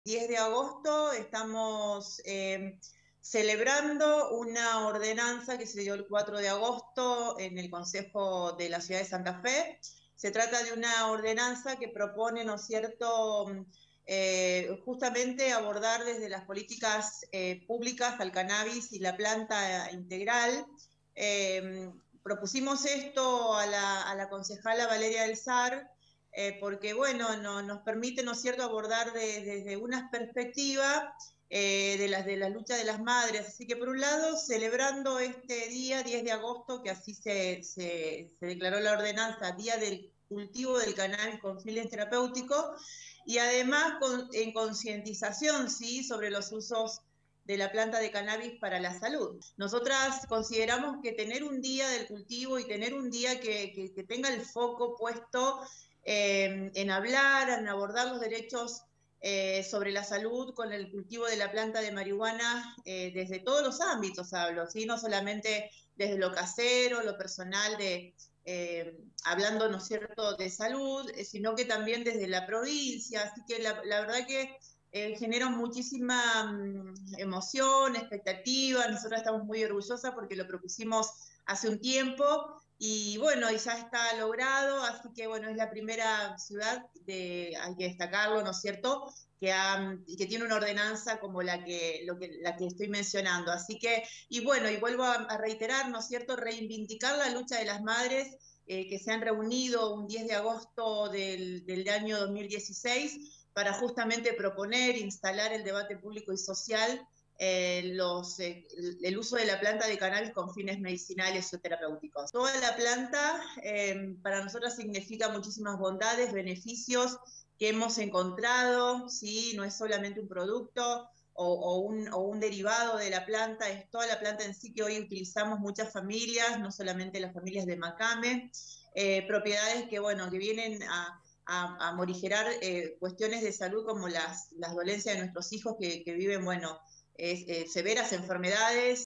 10 de agosto estamos celebrando una ordenanza que se dio el 4 de agosto en el Consejo de la Ciudad de Santa Fe. Se trata de una ordenanza que propone, ¿no es cierto?, justamente abordar desde las políticas públicas al cannabis y la planta integral. Propusimos esto a la concejala Valeria del Sar, porque bueno, nos permite, ¿no es cierto?, abordar desde una perspectiva de la lucha de las madres. Así que por un lado, celebrando este día, 10 de agosto, que así se declaró la ordenanza, Día del Cultivo del Cannabis con fines terapéuticos, y además en concientización, ¿sí?, sobre los usos de la planta de cannabis para la salud. Nosotras consideramos que tener un día del cultivo y tener un día que tenga el foco puesto en hablar, en abordar los derechos sobre la salud con el cultivo de la planta de marihuana desde todos los ámbitos hablo, ¿sí? No solamente desde lo casero, lo personal, hablando, ¿no es cierto?, de salud, sino que también desde la provincia. Así que la verdad que genera muchísima emoción, expectativa. Nosotros estamos muy orgullosas porque lo propusimos hace un tiempo y bueno, y ya está logrado, así que bueno, es la primera ciudad, hay que destacarlo, ¿no es cierto?, que tiene una ordenanza como la que estoy mencionando. Así que, y bueno, y vuelvo a reiterar, ¿no es cierto?, reivindicar la lucha de las madres que se han reunido un 10 de agosto del año 2016 para justamente proponer, instalar el debate público y social el uso de la planta de cannabis con fines medicinales o terapéuticos. Toda la planta para nosotros significa muchísimas bondades, beneficios que hemos encontrado, ¿sí? No es solamente un producto o un derivado de la planta, es toda la planta en sí que hoy utilizamos muchas familias, no solamente las familias de Macame, propiedades que, bueno, que vienen a morigerar cuestiones de salud como las dolencias de nuestros hijos que viven, bueno, severas enfermedades